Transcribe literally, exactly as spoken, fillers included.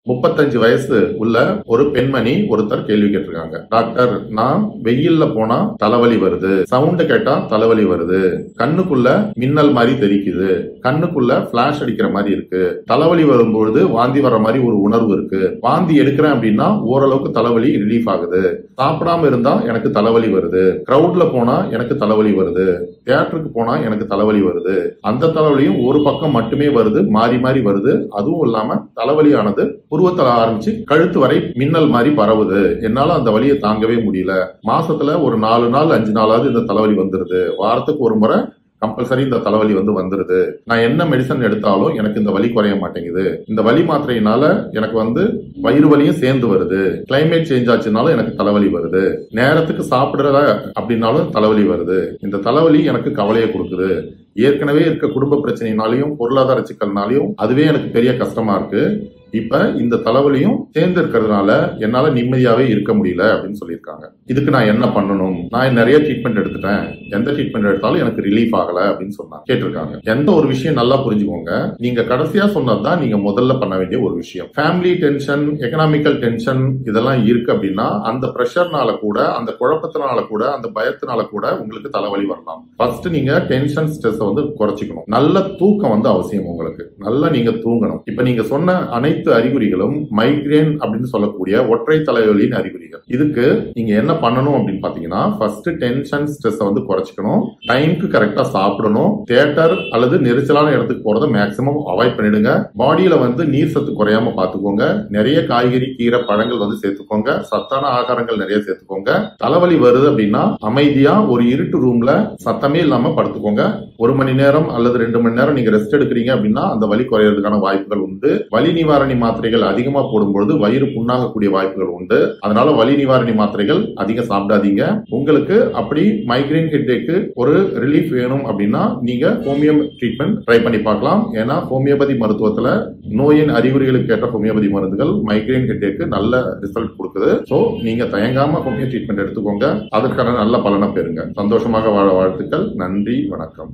முப்பத்தஞ்சு வயசு உள்ள ஒரு பெண்மணி ஒருத்தர் கேள்வி கேட்டிருக்காங்க. டாக்டர், நான் வெயில்ல போனா தலைவலி வருது, சவுண்ட் கேட்டா தலைவலி வருது, கண்ணுக்குள்ள மின்னல் மாதிரி தெரிக்குது, கண்ணுக்குள்ள பிளாஷ் அடிக்கிற மாதிரி இருக்கு, தலைவலி வரும்பொழுது வாந்தி வர்ற மாதிரி ஒரு உணர்வு இருக்கு, வாந்தி எடுக்கிறேன் அப்படின்னா ஓரளவுக்கு தலைவலி ரிலீஃப் ஆகுது, சாப்பிடாம இருந்தா எனக்கு தலைவலி வருது, கிரவுட்ல போனா எனக்கு தலைவலி வருது, தியேட்டருக்கு போனா எனக்கு தலைவலி வருது, அந்த தலைவலியும் ஒரு பக்கம் மட்டுமே வருது, மாறி மாறி வருது, அதுவும் இல்லாம தலைவலியானது புருவத்தில் ஆரம்பிச்சு கழுத்து வரை மின்னல் மாதிரி பரவுது, என்னால அந்த வலியை தாங்கவே முடியல, மாசத்துல ஒரு நாலு நாள் அஞ்சு நாளாவது இந்த தலைவலி வந்துருது, வாரத்துக்கு ஒரு முறை கம்பல்சரி இந்த தலைவலி வந்து வந்துருது, நான் என்ன மெடிசன் எடுத்தாலும் எனக்கு இந்த வலி குறைய மாட்டேங்குது, இந்த வலி மாத்திரையினால எனக்கு வந்து வயிறு வலியும் சேர்ந்து வருது, கிளைமேட் சேஞ்ச் ஆச்சுனாலும் எனக்கு தலைவலி வருது, நேரத்துக்கு சாப்பிடுறதா அப்படின்னாலும் தலைவலி வருது, இந்த தலைவலி எனக்கு கவலையை கொடுக்குது, ஏற்கனவே இருக்க குடும்ப பிரச்சனைனாலையும் பொருளாதார சிக்கல்னாலையும் அதுவே எனக்கு பெரிய கஷ்டமா இருக்கு, இப்ப இந்த தலைவலியும் சேர்ந்து இருக்கிறதுனால என்னால நிம்மதியாவே இருக்க முடியல அப்படின்னு சொல்லியிருக்காங்க. இதுக்கு நான் என்ன பண்ணணும்? நான் நிறைய ட்ரீட்மெண்ட் எடுத்துட்டேன், எந்த ட்ரீட்மெண்ட் எடுத்தாலும் எனக்கு ரிலீஃப் ஆகல அப்படின்னு சொன்னாங்க கேட்டிருக்காங்க. எந்த ஒரு விஷயம் நல்லா புரிஞ்சுக்கோங்க, நீங்க கடைசியா சொன்னதுதான் நீங்க முதல்ல பண்ண வேண்டிய ஒரு விஷயம். ஃபேமிலி டென்ஷன், எக்கனாமிக்கல் டென்ஷன் இதெல்லாம் இருக்கு அப்படின்னா அந்த பிரஷர்னால கூட, அந்த குழப்பத்தினால கூட, அந்த பயத்தினால கூட உங்களுக்கு தலைவலி வரலாம். ஃபர்ஸ்ட் நீங்க டென்ஷன் ஸ்ட்ரெஸ் வந்து குறைச்சிக்கணும். நல்ல தூக்கம் வந்து அவசியம் உங்களுக்கு. நல்லா நீங்க தூங்கணும். இப்ப நீங்க சொன்ன அனைத்து அறிகுறிகளும் மைக்ரேன் அப்படின்னு சொல்லக்கூடிய ஒற்றை தலைவலியின் அறிகுறிகள். இதுக்கு நீங்க என்ன பண்ணணும் அப்படின்னு பாத்தீங்கன்னா, ஃபர்ஸ்ட் டென்ஷன் ஸ்ட்ரெஸ் வந்து குறைச்சிக்கணும், டைம்க்கு கரெக்டா சாப்பிடணும், தியேட்டர் அல்லது நெரிசலான இடத்துக்கு போறதை மேக்சிமம் அவாய்ட் பண்ணிடுங்க, பாடியில வந்து நீர் சத்து குறையாம பாத்துக்கோங்க, நிறைய காய்கறி கீரை பழங்கள் வந்து சேர்த்துக்கோங்க, சத்தான ஆகாரங்கள் நிறைய சேர்த்துக்கோங்க. தலைவலி வருது அப்படின்னா அமைதியா ஒரு இருட்டு ரூம்ல சத்தமே இல்லாம படுத்துக்கோங்க. ஒரு மணி நேரம் அல்லது ரெண்டு மணி நேரம் நீங்க ரெஸ்ட் எடுக்கிறீங்க அப்படின்னா அந்த வலி குறையறதுக்கான வாய்ப்புகள் உண்டு. வலி நிவாரணி மாத்திரைகள் அதிகமா போடும்போது வயிறு புண்ணாகக்கூடிய வாய்ப்புகள் உண்டு. அதனால வலி நிவாரணி மாத்திரைகள் அதிகம் சாப்பிடாதீங்க. உங்களுக்கு அப்படி மைக்ரேன் ஹெட்டேக்கு ஒரு ரிலீஃப் வேணும் அப்படின்னா நீங்க ஹோமியோ ட்ரீட்மெண்ட் ட்ரை பண்ணி பார்க்கலாம். ஏன்னா ஹோமியோபதி மருத்துவத்துல நோயின் அறிகுறிகளுக்கு ஏற்ற ஹோமியோபதி மருந்துகள் மைக்ரேன் ஹெட்டேக்கு நல்ல ரிசல்ட் கொடுக்குது. சோ நீங்க தயங்காம ஹோமியோ ட்ரீட்மெண்ட் எடுத்துக்கோங்க, அதற்கான நல்ல பலனை பெறுங்க. சந்தோஷமாக வாழ வாழ்த்துக்கள். நன்றி, வணக்கம்.